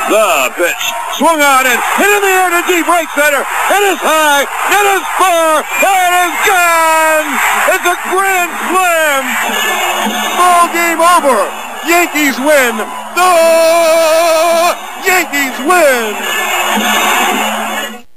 The pitch. Swung on and hit in the air to deep right center. It is high. It is far. It is gone. It's a grand slam. Ball game over. Yankees win. The Yankees win.